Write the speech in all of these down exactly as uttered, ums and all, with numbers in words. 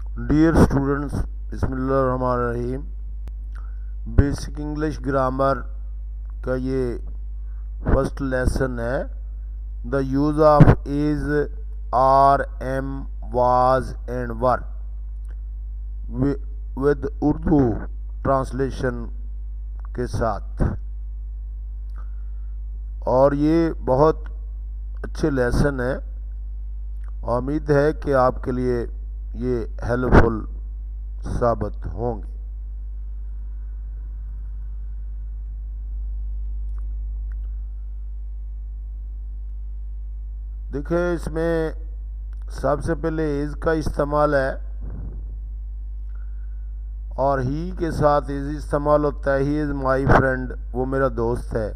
Dear students, بسم اللہ الرحمن الرحیم۔ بیسک انگلش گرامر کا یہ فرسٹ لیسن ہے، the use of is, are, am, was and were with Urdu translation کے ساتھ۔ اور یہ بہت اچھے لیسن ہے، امید ہے کہ آپ کے لیے یہ ہیلپ فل ثابت ہوں گے۔ دیکھیں، اس میں سب سے پہلے از کا استعمال ہے، اور ہی کے ساتھ از استعمال ہوتا ہے۔ ہی از مائی فرینڈ، وہ میرا دوست ہے۔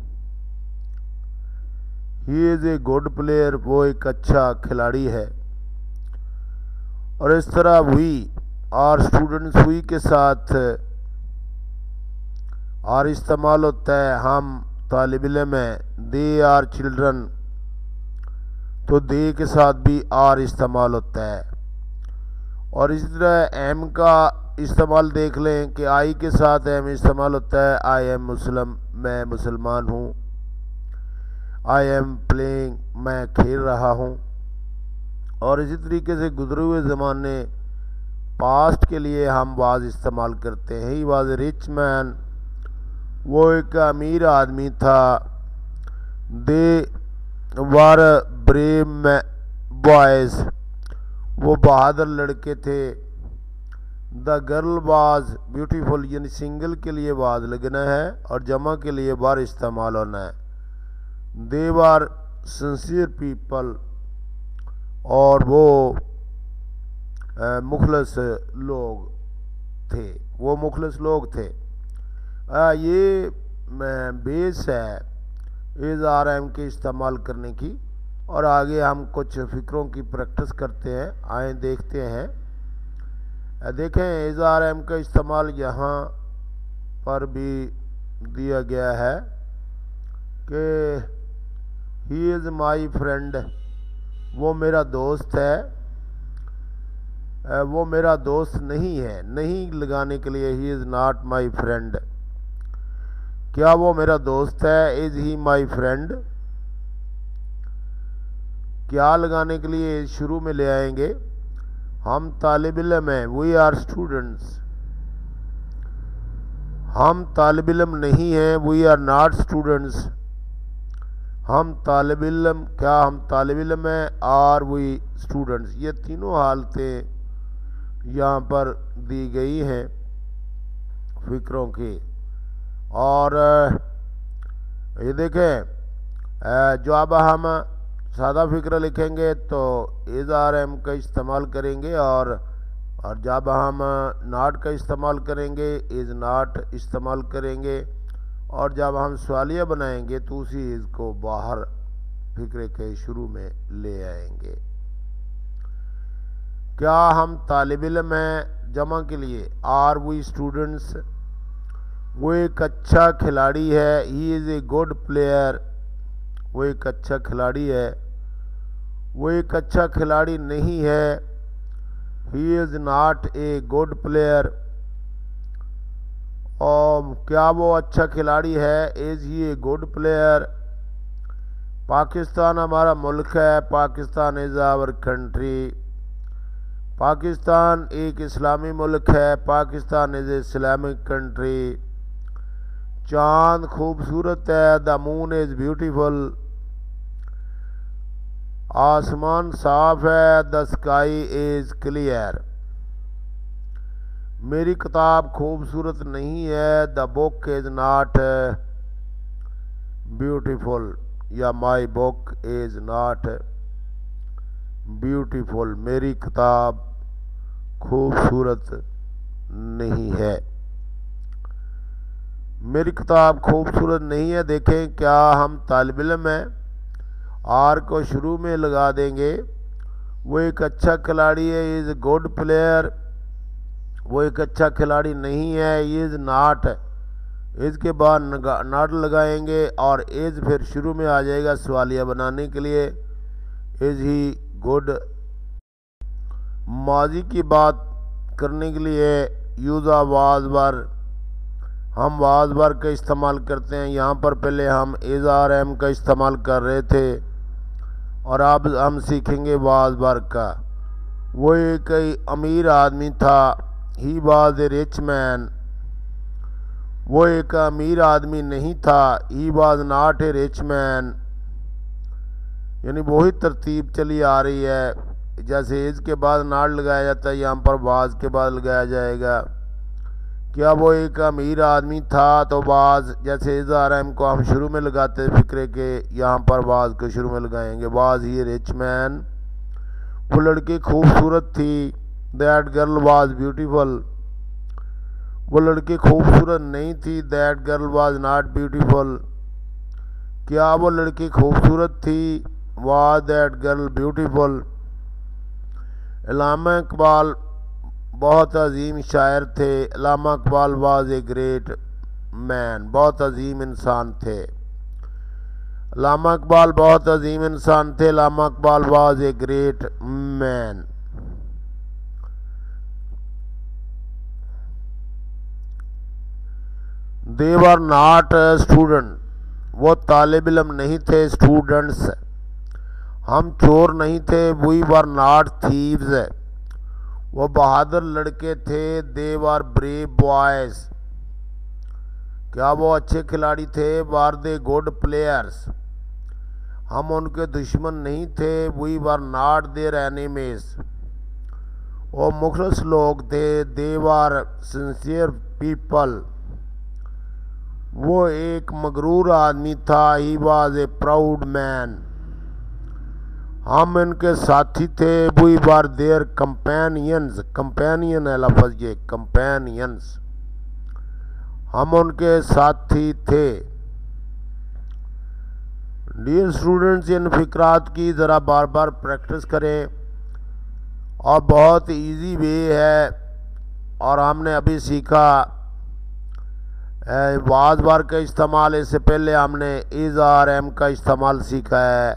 He is a good player, وہ ایک اچھا کھلاڑی ہے۔ اور اس طرح وی آر اسٹوڈنٹس، وی کے ساتھ آر استعمال ہوتا ہے، ہم طالب علم ہیں۔ دے آر چلڈرن، تو دے کے ساتھ بھی آر استعمال ہوتا ہے۔ اور اسی طرح ایم کا استعمال دیکھ لیں کہ آئی کے ساتھ ایم استعمال ہوتا ہے، آئی ایم مسلم، میں مسلمان ہوں۔ آئی ایم پلینگ، میں کھیل رہا ہوں۔ اور اسی طریقے سے گزرے ہوئے زمانے پاسٹ کے لیے ہم واز استعمال کرتے ہیں۔ ہی واز اے رچ مین، وہ ایک امیر آدمی تھا۔ دے ور بریو بوائز، وہ بہادر لڑکے تھے۔ دا گرل واز بیوٹیفل، یعنی سنگل کے لیے واز لگنا ہے اور جمع کے لیے ور استعمال ہونا ہے۔ دے ور سنسیئر پیپل، اور وہ مخلص لوگ تھے، وہ مخلص لوگ تھے۔ یہ بیس ہے از آر ایم کے استعمال کرنے کی، اور آگے ہم کچھ فکروں کی پریکٹس کرتے ہیں، آئیں دیکھتے ہیں۔ دیکھیں، از آر ایم کا استعمال یہاں پر بھی دیا گیا ہے کہ ہی از مائی فرینڈ، وہ میرا دوست ہے۔ وہ میرا دوست نہیں ہے، نہیں لگانے کے لیے ہی از ناٹ مائی فرینڈ۔ کیا وہ میرا دوست ہے؟ Is he my friend. کیا لگانے کے لیے شروع میں لے آئیں گے، ہم طالب علم ہیں، وی آر اسٹوڈنٹس۔ ہم طالب علم نہیں ہیں، وی آر ناٹ اسٹوڈنٹس۔ ہم طالب علم، کیا ہم طالب علم ہیں؟ Are we students. یہ تینوں حالتیں یہاں پر دی گئی ہیں فکروں کی۔ اور یہ دیکھیں، جو اب ہم سادہ فکر لکھیں گے تو از آر ایم کا استعمال کریں گے، اور اور جب ہم ناٹ کا استعمال کریں گے از ناٹ استعمال کریں گے، اور جب ہم سوالیہ بنائیں گے تو اسی از کو باہر فکرے کے شروع میں لے آئیں گے۔ کیا ہم طالب علم ہیں، جمع کے لیے آر وی اسٹوڈنٹس، وہ ایک اچھا کھلاڑی ہے۔ He is a good player, وہ ایک اچھا کھلاڑی ہے۔ وہ ایک اچھا کھلاڑی نہیں ہے، he is not a good player. اور کیا وہ اچھا کھلاڑی ہے؟ Is he a good player. Pakistan ہمارا ملک ہے، Pakistan is our country. Pakistan ایک اسلامی ملک ہے، Pakistan is a Islamic country. چاند خوبصورت ہے، دا مون از بیوٹیفل۔ آسمان صاف ہے، دا اسکائی از کلیئر۔ میری کتاب خوبصورت نہیں ہے، دا بک از ناٹ بیوٹیفل، یا مائی بک از ناٹ بیوٹیفل، میری کتاب خوبصورت نہیں ہے۔ میری کتاب خوبصورت نہیں ہے۔ دیکھیں، کیا ہم طالب علم ہیں، آر کو شروع میں لگا دیں گے۔ وہ ایک اچھا کھلاڑی ہے، از اے گڈ پلیئر، وہ ایک اچھا کھلاڑی نہیں ہے۔ از ناٹ، از کے بعد ناٹ لگائیں گے، اور از پھر شروع میں آ جائے گا سوالیہ بنانے کے لیے۔ از ہی گڈ ماضی کی بات کرنے کے لیے یوز آ واز ور، ہم واز ور کا استعمال کرتے ہیں۔ یہاں پر پہلے ہم از آر ایم کا استعمال کر رہے تھے اور اب ہم سیکھیں گے واز ور کا۔ وہ ایک امیر آدمی تھا، ہی واز اے ریچ مین۔ وہ ایک امیر آدمی نہیں تھا، he was not a rich man. یعنی وہی ترتیب چلی آ رہی ہے، جیسے از کے بعد ناٹ لگایا جاتا ہے، یہاں پر واز کے بعد لگایا جائے گا۔ کیا وہ ایک امیر آدمی تھا تو واز، جیسے از آر ایم کو ہم شروع میں لگاتے فقرے کے، یہاں پر واز کو شروع میں لگائیں گے۔ واز ہی ریچ مین، وہ لڑکی خوبصورت تھی۔ دیٹ گرل واز بیوٹیفل، وہ لڑکی خوبصورت نہیں تھی۔ That girl was not beautiful, کیا وہ لڑکی خوبصورت تھی؟ Was that girl beautiful. Allama Iqbal بہت عظیم شاعر تھے۔ Allama Iqbal was a great man, بہت عظیم انسان تھے۔ علامہ اقبال بہت عظیم انسان تھے۔ Allama Iqbal was a great man. They were not student, وہ طالب علم نہیں تھے۔ اسٹوڈنٹس، ہم چور نہیں تھے۔ وی ور ناٹ تھیوز، وہ بہادر لڑکے تھے۔ دے ور بریو بوائز، کیا وہ اچھے کھلاڑی تھے؟ وار دے گڈ پلیئرس، ہم ان کے دشمن نہیں تھے۔ We were not their enemies, وہ مخلص لوگ تھے۔ دے ور سنسیئر پیپل، وہ ایک مغرور آدمی تھا۔ ہی واز اے پراؤڈ مین، ہم ان کے ساتھی تھے۔ We were their companions, companion ہے لفظ یہ، کمپینینز، ہم ان کے ساتھی تھے۔ ڈیئر اسٹوڈنٹس، ان فقرات کی ذرا بار بار پریکٹس کریں، اور بہت ایزی وے ہے۔ اور ہم نے ابھی سیکھا واز ور کا استعمال، اس سے پہلے ہم نے از آر ایم کا استعمال سیکھا ہے،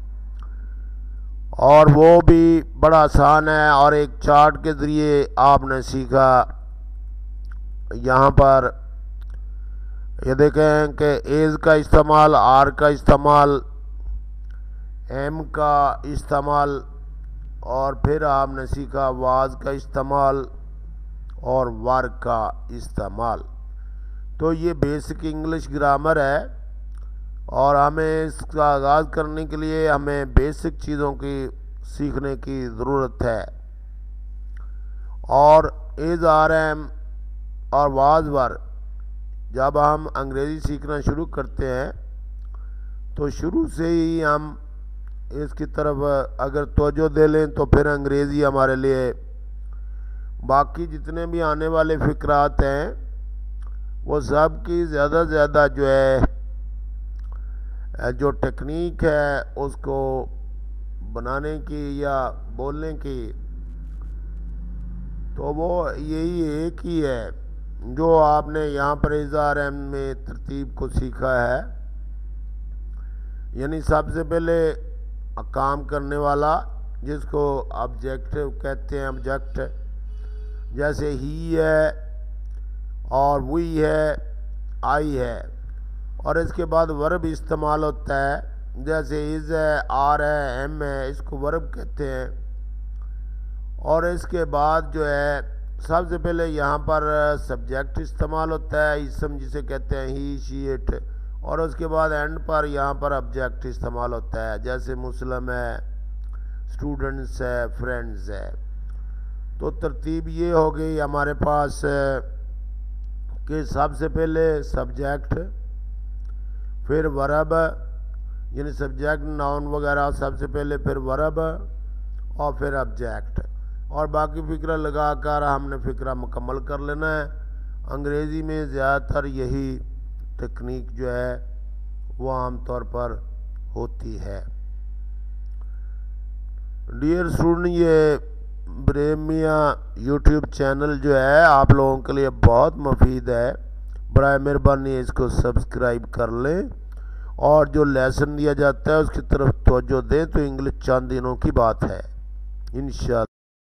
اور وہ بھی بڑا آسان ہے۔ اور ایک چارٹ کے ذریعے آپ نے سیکھا۔ یہاں پر یہ دیکھیں کہ ایز کا استعمال، آر کا استعمال، ایم کا استعمال، اور پھر آپ نے سیکھا واز کا استعمال اور ور کا استعمال۔ تو یہ بیسک انگلش گرامر ہے، اور ہمیں اس کا آغاز کرنے کے لیے ہمیں بیسک چیزوں کی سیکھنے کی ضرورت ہے۔ اور از آر ایم اور واز ور جب ہم انگریزی سیکھنا شروع کرتے ہیں تو شروع سے ہی ہم اس کی طرف اگر توجہ دے لیں تو پھر انگریزی ہمارے لیے، باقی جتنے بھی آنے والے فقرات ہیں وہ سب کی زیادہ زیادہ جو ہے جو ٹیکنیک ہے اس کو بنانے کی یا بولنے کی، تو وہ یہی ایک ہی ہے جو آپ نے یہاں پر از آر ایم میں ترتیب کو سیکھا ہے۔ یعنی سب سے پہلے کام کرنے والا، جس کو آبجیکٹو کہتے ہیں، آبجیکٹ، جیسے ہی ہے اور وی ہے، آئی ہے، اور اس کے بعد ورب استعمال ہوتا ہے، جیسے از ہے، آر ہے، ایم ہے، اس کو ورب کہتے ہیں۔ اور اس کے بعد جو ہے سب سے پہلے یہاں پر سبجیکٹ استعمال ہوتا ہے، اسم جسے کہتے ہیں ہی، شی، اٹ، اور اس کے بعد اینڈ پر یہاں پر آبجیکٹ استعمال ہوتا ہے، جیسے مسلم ہے، اسٹوڈنٹس ہے، فرینڈز ہے۔ تو ترتیب یہ ہو گئی ہمارے پاس کہ سب سے پہلے سبجیکٹ، پھر ورب، یعنی سبجیکٹ، ناؤن وغیرہ سب سے پہلے، پھر ورب، اور پھر آبجیکٹ، اور باقی فقرہ لگا کر ہم نے فقرہ مکمل کر لینا ہے۔ انگریزی میں زیادہ تر یہی ٹیکنیک جو ہے وہ عام طور پر ہوتی ہے۔ ڈیئر اسٹوڈنٹ، یہ بریم میاں یوٹیوب چینل جو ہے آپ لوگوں کے لیے بہت مفید ہے، برائے مہربانی اس کو سبسکرائب کر لیں، اور جو لیسن دیا جاتا ہے اس کی طرف توجہ دیں، تو انگلش چند دنوں کی بات ہے انشاءاللہ۔